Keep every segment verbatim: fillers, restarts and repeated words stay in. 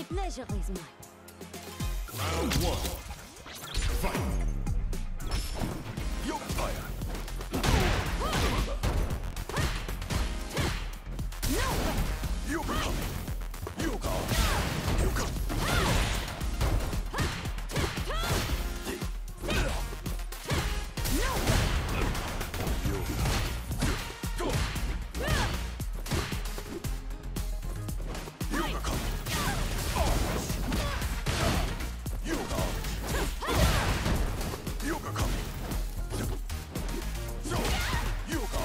Pleasure is mine. Round one. Fight. Yoga fire. No way! Yoga. Yoga. Yoga. No way! Go. Yoga. Yoga. Yoga coming. So, yoga.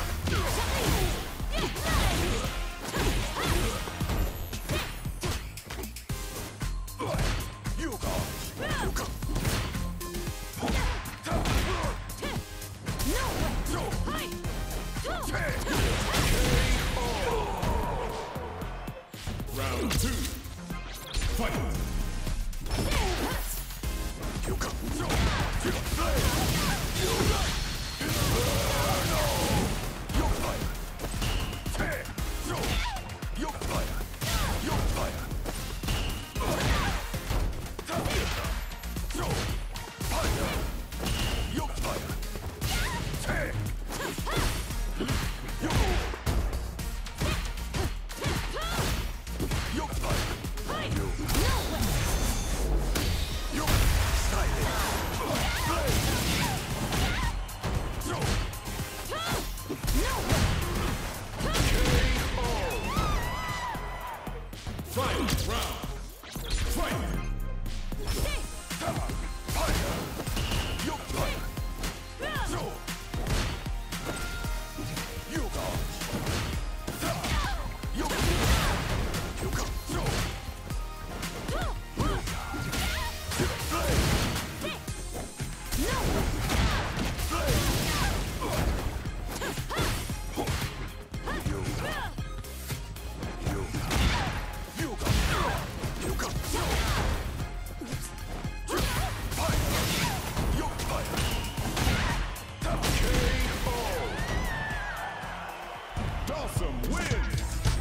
Yoga. Yoga. No way! So, Hi! ten. Round two. Fight. Yoga. So, yoga. Play. Yoga. Inferno. Yoga fire. Ten. So, yoga fire. Yoga fire. So, fire. Yoga fire. Ten. Yoga. Yoga fire. Yoga. No way! Yoga. Silent. Play. So, No way! final round. Fight. Fire. Yoga fire. So, yoga. Yoga. Yoga. So, yoga. Play. No way! Play. Yoga. Yoga. Yoga. Yoga. So, fire. Yoga fire. K O. Dawson wins.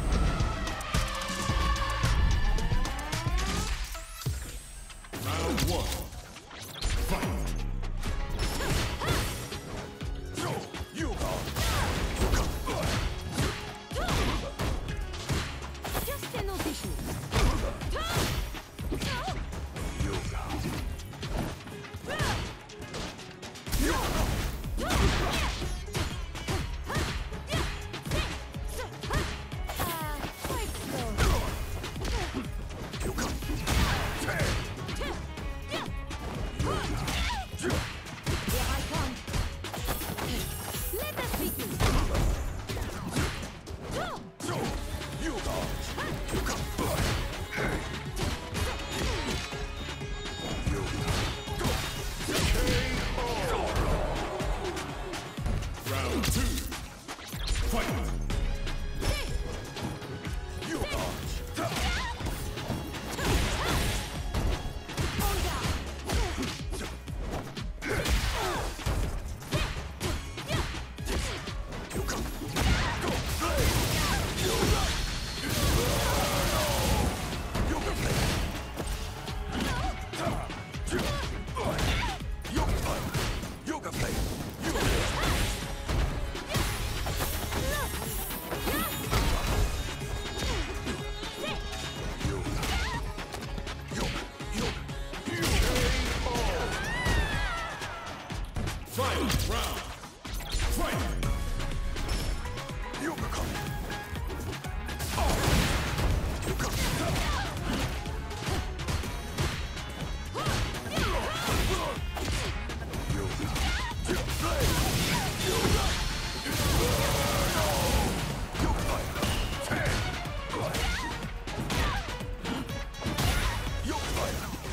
Round one. Fight. So, yoga. Yoga. Just an audition. Yoga. Yoga. Uh, quite slow. Yoga. Ten. Here I come. Let us begin. So, yoga. Yoga. Hey. Yoga. Go. K O. Round two. Fight. Yoga. Yoga. Go. Play. Yoga. Inferno. Yoga play. Yoga play. Yoga play. Yoga. Final round. Fight. Yoga coming. Oh. Yoga. Yoga. Play. Yoga. Inferno. Yoga fire. Ten. Yoga fire.